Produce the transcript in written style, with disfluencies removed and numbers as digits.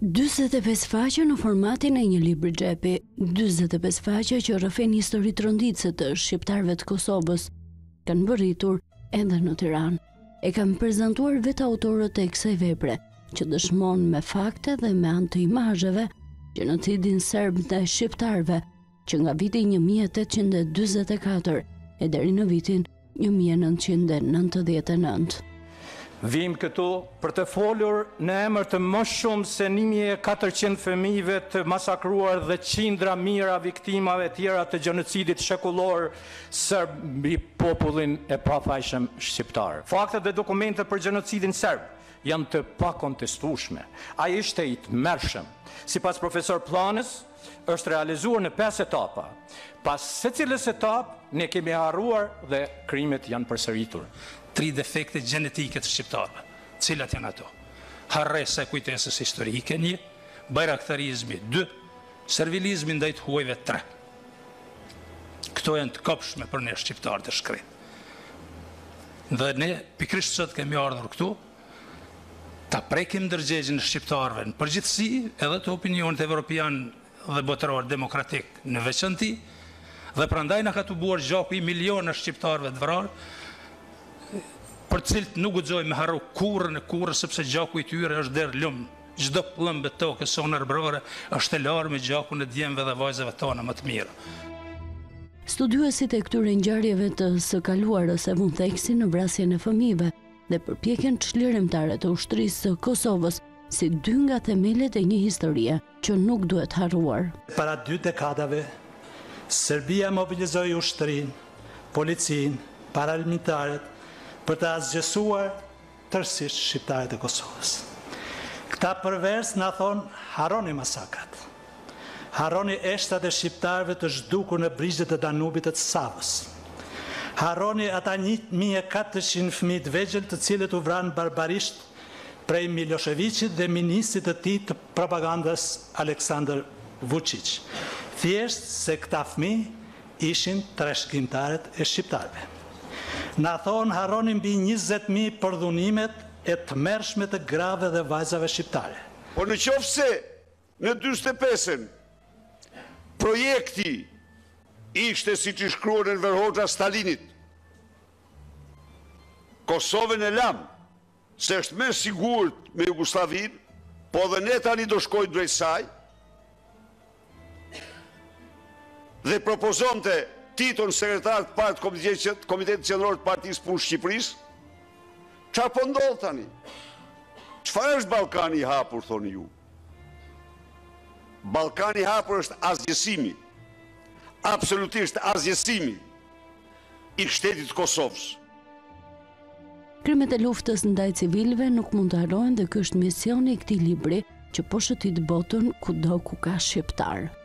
45 faqe në formatin e një libri xhepi, 45 faqe që rrëfen histori të rënditëse të shqiptarëve të Kosovës, kanë mbërritur edhe në Tiranë. E kanë prezantuar vetë autorët e kësaj vepre, që dëshmon me fakte dhe me anë të imazheve gjenocidim serb ndaj shqiptarëve që nga viti 1844 e deri në vitin 1999. Vim këtu për të folur në emër të më shumë se 1400 fëmijëve të masakruar dhe qindra mijëra viktimave tjera të gjenocidit shekullor serb mbi popullin e pafajshëm shqiptar. Faktet dhe dokumentet për gjenocidin serb janë të pakontestueshme. Ai ishte i tmerrshëm. Sipas profesor Planës, është realizuar në 5 etapa. Pas secilës etapë ne kemi harruar dhe krimet janë përsëritur. 3 defekte gjenetike të shqiptarëve, cilat janë ato? Harresa e kujtesës historike 1, bajraktarizmi 2, servilizmi ndaj të huajve 3. Këto janë të kopshme për ne shqiptarët e shkret. Dhe ne pikrisht sot kemi ardhur këtu ta prekim ndërgjegjën e shqiptarëve në përgjithësi, edhe të opinionit evropian dhe botëror demokratik në veçanti, dhe prandaj na ka tubuar gjaku i miliona shqiptarëve të vrarë, për cilët nuk guxoj me harru kurrë, sepse gjaku i tyre është der lumë. Çdo pllëmbë tokës sonë arbrore është e larë me gjakun e djemve dhe vajzave tona më të mira. Studiuesit e këtyre ngjarjeve të së kaluarës e vënë theksin në vrasjen e fëmijëve dhe përpjekjen çlirimtare të ushtrisë së Kosovës si 2 nga themelet e një historie që nuk duhet harruar. Para 2 dekadave, Serbia mobilizoi ushtrinë, policinë, paramilitarët për të asgjësuar tërësisht shqiptarët e Kosovës. Këta përvers na thonë, harroni masakrat. Harroni eshtat e shqiptarëve të zhdukur në brigjet e Danubit të Savës. Harroni ata 1400 fëmijë të vegjël të cilët u vranë barbarisht prej Miloševićit dhe ministrit të tij të propagandës Aleksandar Vučić. Thjesht se këta fëmijë ishin trashëgimtarët e shqiptarëve. Na thonë harroni mbi 20.000 përdhunimet e tmerrshme të grave dhe vajzave shqiptare. Por në qoftë se në 45-ën projekti ishte siç i shkruar Enver Hoxha Stalinit, Kosovën e lam, se është më sigurt me Jugosllavinë, po dhe ne tani do shkojmë drejt saj, dhe propozonte Titon sekretar të partë Komitetit Qendror të Partisë Punë Shqipërisë, çfarë po ndodh tani? Çfarë është Ballkani i hapur, thoni ju? Ballkani i hapur është azgjësimi, absolutisht azgjësimi i shtetit të Kosovës. Krimet e luftës ndaj civilëve nuk mund të harrohen dhe ky është misioni i këtij libri që po shëtit botën kudo ku ka shqiptar.